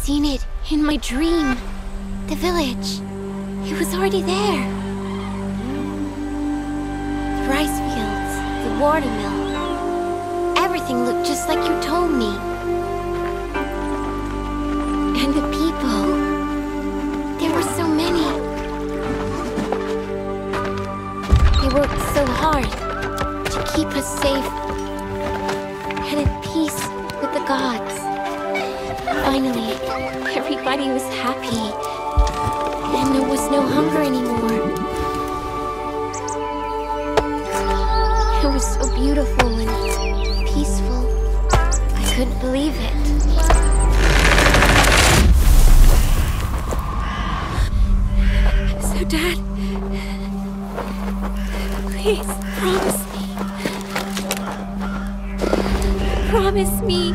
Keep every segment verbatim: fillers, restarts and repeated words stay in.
seen it in my dream. The village. It was already there. The rice fields, the watermill. Everything looked just like you told me. And the people. There were so many. They worked so hard to keep us safe and at peace with the gods. Finally, everybody was happy, and there was no hunger anymore. It was so beautiful and peaceful. I couldn't believe it. So, Dad, please promise me. Promise me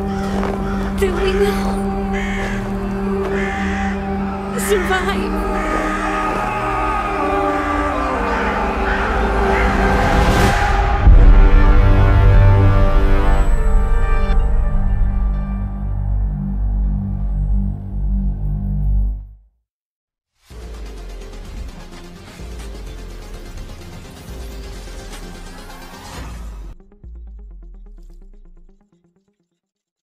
that we will survive.